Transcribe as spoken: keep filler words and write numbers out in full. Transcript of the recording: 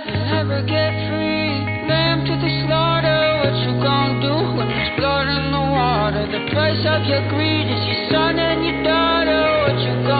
you'll never get free. Lamb to the slaughter, what you gonna do when there's blood in the water? The price of your greed is your son and your daughter. What you gonna